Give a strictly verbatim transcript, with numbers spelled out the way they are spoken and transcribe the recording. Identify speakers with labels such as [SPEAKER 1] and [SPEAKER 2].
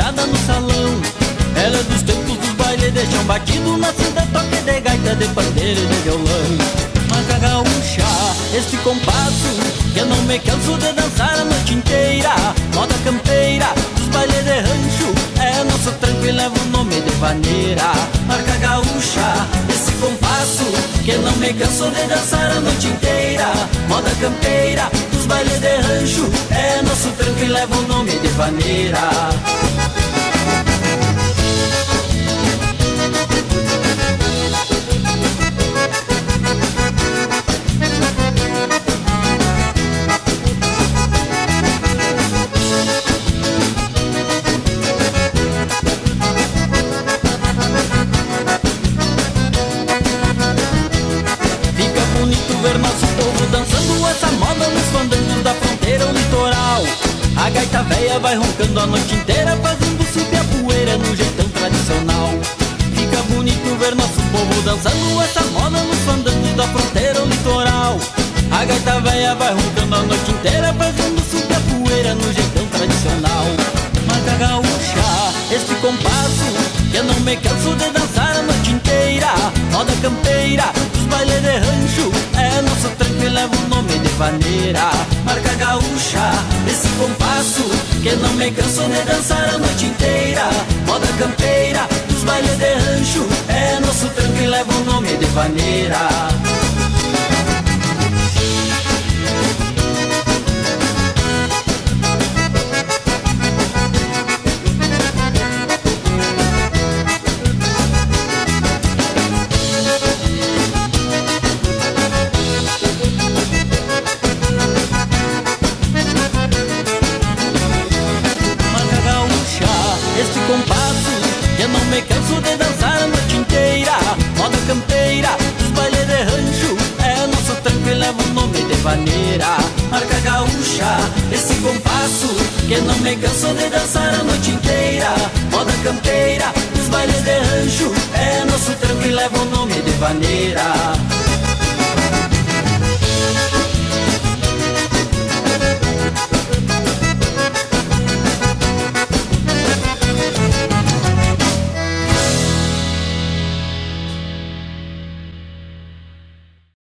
[SPEAKER 1] gauchada no salão. Ela é dos tempos dos bailes de chão batido, nascida toque de gaita, de pandeiro e de violão. Marca gaúcha, este compasso que eu não me canso de dançar a noite inteira. Moda campeira, dos bailes de rancho, é nosso tranco e leva o nome de vaneira. Marca gaúcha, esse compasso que eu não me canso de dançar a noite inteira. Moda campeira, dos bailes de rancho, é nosso tranco e leva o nome de vaneira. Ver nosso povo dançando essa moda nos fandangos da fronteira ou litoral. A gaita véia vai roncando a noite inteira, fazendo subir a poeira no jeitão tradicional. Fica bonito ver nosso povo dançando essa moda nos fandangos da fronteira ou litoral. A gaita véia vai roncando a noite inteira, fazendo subir a poeira no jeitão tradicional. Marca gaúcha, este compasso que eu não me canso de dançar a noite inteira. Moda campeira, dos bailes de rancho, é nosso tranco e leva o nome de vaneira. Marca gaúcha, esse compasso que eu não me canso de dançar a noite inteira. Moda campeira, dos bailes de rancho, é nosso tranco e leva o nome de vaneira. Este compasso que eu não me canso de dançar a noite inteira. Moda campeira, dos bailes de rancho, é nosso tranco e leva o nome de vaneira. Marca gaúcha, esse compasso que eu não me canso de dançar a noite inteira. Moda campeira, dos bailes de rancho, é nosso tranco e leva o nome de vaneira.